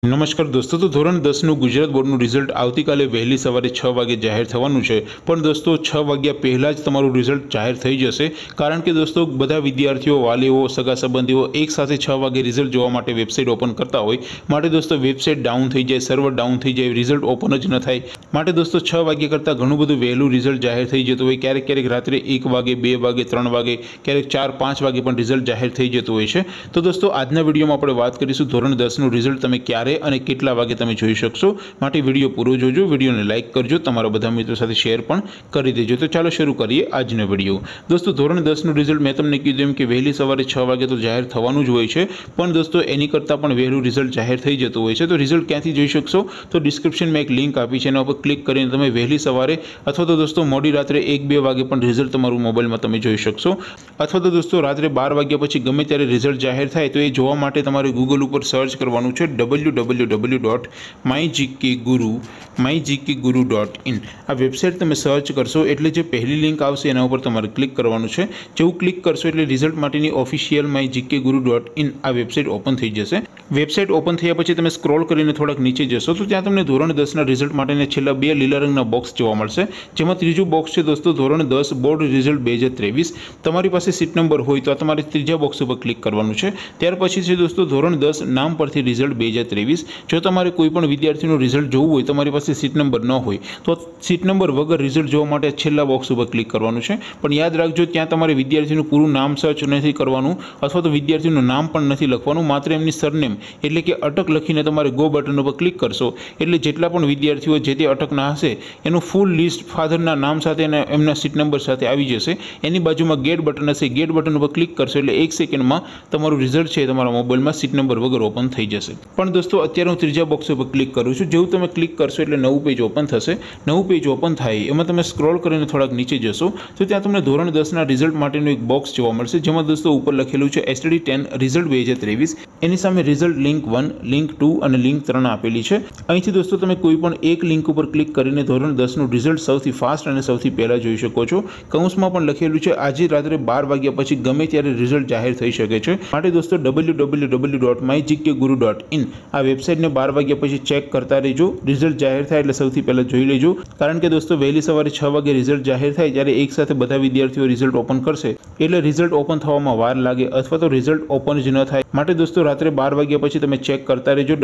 नमस्कार दोस्तों, तो धोरण 10 गुजरात बोर्डનું રિઝલ્ટ આવતીકાલે વહેલી સવારે 6 વાગે જાહેર થવાનું છે। પણ દોસ્તો 6 વાગ્યા પહેલાં જ તમારું રિઝલ્ટ જાહેર થઈ જશે, કારણ કે દોસ્તો બધા વિદ્યાર્થીઓ, વાલીઓ, સગા સંબંધીઓ એકસાથે 6 વાગે રિઝલ્ટ જોવા માટે વેબસાઇટ ઓપન કરતા હોય, માટે દોસ્તો વેબસાઇટ ડાઉન થઈ જાય, સર્વર ડાઉન થઈ જાય, રિઝલ્ટ ઓપન જ ન થાય। માટે દોસ્તો 6 વાગ્યા કરતાં ઘણું બધું વહેલું રિઝલ્ટ જાહેર થઈ જતું હોય। ક્યારેક રાત્રે 1 વાગે, 2 વાગે, 3 વાગે, ક્યારેક 4-5 વાગે પણ રિઝલ્ટ જાહેર થઈ જતું હોય છે। તો દોસ્તો આજના વિડીયોમાં આપણે વાત કરીશું ધોરણ 10નું રિઝલ્ટ તમે ક્યારે અને કેટલા વાગે તમે જોઈ શકશો। માટે વિડીયો પૂરો જોજો, વિડીયોને લાઇક કરજો, તમારા બધા મિત્રો સાથે શેર પણ કરી દેજો। તો ચાલો શરૂ કરીએ આજનો વિડીયો। દોસ્તો ધોરણ 10નું રિઝલ્ટ મેં તમને કીધું એમ કે વહેલી સવારે 6 વાગે તો જાહેર થવાનું જ હોય છે, પણ દોસ્તો એની કરતાં પણ વહેલું રિઝલ્ટ જાહેર થઈ જતું હોય છે। તો રિઝલ્ટ ક્યાંથી જોઈ શકશો? તો ડિસ્ક્રિપ્શનમાં એક લિંક આપી છે, એના ઉપર ક્લિક કરીને તમે વહેલી સવારે અથવા તો દોસ્તો મોડી રાત્રે 1-2 વાગે પણ રિઝલ્ટ તમારું મોબાઈલમાં તમે જોઈ શકશો। અથવા તો દોસ્તો રાત્રે 12 વાગ્યા પછી ગમે ત્યારે રિઝલ્ટ જાહેર થાય તો એ જોવા માટે તમારે ગૂગલ ઉપર સર્ચ કરવાનું છે www.mygkguru.in। આ વેબસાઇટ તમે સર્ચ કરશો એટલે જે પહેલી લિંક આવશે એના ઉપર તમારે ક્લિક કરવાનું છે। જેવું ક્લિક કરશો એટલે રિઝલ્ટ માટેની ઓફિશિયલ mygkguru.in આ વેબસાઇટ ઓપન થઈ જશે। વેબસાઇટ ઓપન થયા પછી તમે સ્ક્રોલ કરીને થોડાક નીચે જશો તો ત્યાં તમને ધોરણ 10ના રિઝલ્ટ માટેના છેલ્લા 2 લીલા રંગના બોક્સ જોવા મળશે, જેમાં ત્રીજું બોક્સ છે દોસ્તો ધોરણ 10 બોર્ડ રિઝલ્ટ 2023। તમારી પાસે સીટ નંબર હોય તો તમારે ત્રીજા બોક્સ ઉપર ક્લિક કરવાનું છે। ત્યાર પછી છે દોસ્તો ધોરણ 10 નામ પરથી રિઝલ્ટ 2023। જો તમારે કોઈ પણ વિદ્યાર્થીનું રિઝલ્ટ જોવું હોય, તમારી પાસે સીટ નંબર ન હોય તો સીટ નંબર વગર રિઝલ્ટ જોવા માટે છેલ્લા બોક્સ ઉપર ક્લિક કરવાનું છે। પણ યાદ રાખજો, ત્યાં તમારે વિદ્યાર્થીનું પૂરું નામ સર્ચ નથી કરવાનું અથવા તો વિદ્યાર્થીનું નામ પણ નથી લખવાનું, માત્ર એમની સરનેમ એટલે કે અટક લખીને તમારે ગો બટન ઉપર ક્લિક કરશો એટલે જેટલા પણ વિદ્યાર્થીઓ જે તે અટકના હશે એનું ફૂલ લિસ્ટ ફાધરના નામ સાથે અને એમના સીટ નંબર સાથે આવી જશે। એની બાજુમાં ગેટ બટન હશે, ગેટ બટન ઉપર ક્લિક કરશો એટલે 1 સેકન્ડમાં તમારું રિઝલ્ટ છે તમારા મોબાઈલમાં સીટ નંબર વગર ઓપન થઈ જશે। પણ દોસ્તો અત્યારે હું ત્રીજા બોક્સ ઉપર ક્લિક કરું છું। જેવું તમે ક્લિક કરશો એટલે નવું પેજ ઓપન થશે। નવું પેજ ઓપન થાય એમાં તમે સ્ક્રોલ કરીને થોડાક નીચે જશો તો ત્યાં તમને ધોરણ 10ના રિઝલ્ટ માટેનું એક બોક્સ જોવા મળશે, જેમાં દોસ્તો ઉપર લખેલું છે STD 10 રિઝલ્ટ 2023। એની સામે રિઝલ્ટ લિંક 1, લિંક 2 અને લિંક 3 આપેલી છે। અહીંથી દોસ્તો તમે કોઈ પણ એક લિંક ઉપર ક્લિક કરીને ધોરણ 10નું રિઝલ્ટ સૌથી ફાસ્ટ અને સૌથી પહેલાં જોઈ શકો છો। કૌંસમાં પણ લખેલું છે આજે રાત્રે 12 વાગ્યા પછી ગમે ત્યારે રિઝલ્ટ જાહેર થઈ શકે છે। માટે દોસ્તો www.mygkguru.in આ વેબસાઇટને 12 વાગ્યા પછી ચેક કરતા રહેજો। રિઝલ્ટ જાહેર થાય એટલે સૌથી પહેલાં જોઈ લેજો, કારણ કે દોસ્તો વહેલી સવારે 6 વાગે રિઝલ્ટ જાહેર થાય ત્યારે એકસાથે બધા વિદ્યાર્થીઓ રિઝલ્ટ ઓપન કરશે એટલે રિઝલ્ટ ઓપન થવામાં વાર લાગે અથવા તો રિઝલ્ટ ઓપન જ ન થાય। માટે દોસ્તો રાત્રે 12 વાગ્યા પછી તમે ચેક કરતા રહેજો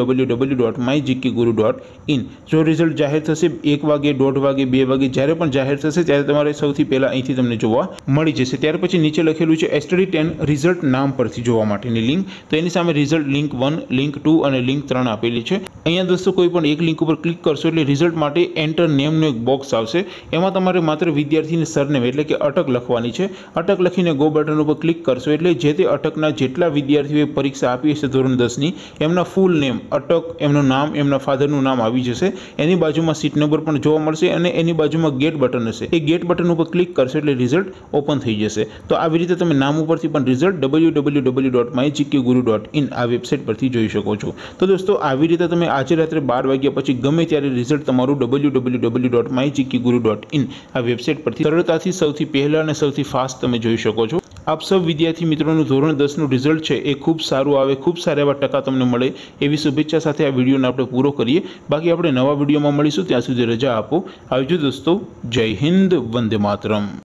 www.mygkguru.in। જો રિઝલ્ટ જાહેર થશે 1 વાગે, 1:30 વાગે, 2 વાગે, જ્યારે પણ જાહેર થશે ત્યારે તમારે સૌથી પહેલાં અહીંથી તમને જોવા મળી જશે। ત્યાર પછી નીચે લખેલું છે STD 10 રિઝલ્ટ નામ પરથી જોવા માટેની લિંક, તો એની સામે રિઝલ્ટ લિંક 1, લિંક 2 અને લિંક 3 આપેલી છે। અહીંયા દોસ્તો કોઈ પણ એક લિંક ઉપર ક્લિક કરશો એટલે રિઝલ્ટ માટે એન્ટર નેમનું એક બોક્સ આવશે। એમાં તમારે માત્ર વિદ્યાર્થીની સરનેમ એટલે કે અટક લખવાની છે। અટક લખીને ગો બટન ઉપર ક્લિક કરશો એટલે જે તે અટકના જેટલા વિદ્યાર્થીઓએ પરીક્ષા આપી હશે ધોરણ 10ની એમના ફૂલ નેમ, અટક, એમનું નામ, એમના ફાધરનું નામ આવી જશે। એની બાજુમાં સીટ નંબર પણ જોવા મળશે અને એની બાજુમાં ગેટ બટન હશે, એ ગેટ બટન ઉપર ક્લિક કરશો એટલે રિઝલ્ટ ઓપન થઈ જશે। તો આવી રીતે તમે નામ ઉપરથી પણ રિઝલ્ટ www.mygkguru.in આ વેબસાઇટ પરથી જોઈ શકો છો। તો દોસ્તો આવી રીતે તમે આજે રાત્રે 12 વાગ્યા પછી ગમે ત્યારે રિઝલ્ટ તમારું www.mygkguru.in આ વેબસાઇટ પરથી સરળતાથી સૌથી પહેલાં અને સૌથી ફાસ્ટ તમે જોઈ શકો છો। આપ સૌ વિદ્યાર્થી મિત્રોનું ધોરણ 10નું રિઝલ્ટ છે એ ખૂબ સારું આવે, ખૂબ સારા એવા ટકા તમને મળે એવી શુભેચ્છા સાથે આ વિડીયોને આપણે પૂરો કરીએ। બાકી આપણે નવા વિડીયોમાં મળીશું, ત્યાં સુધી રજા આપો। આવજો દોસ્તો, જય હિન્દ, વંદે માતરમ।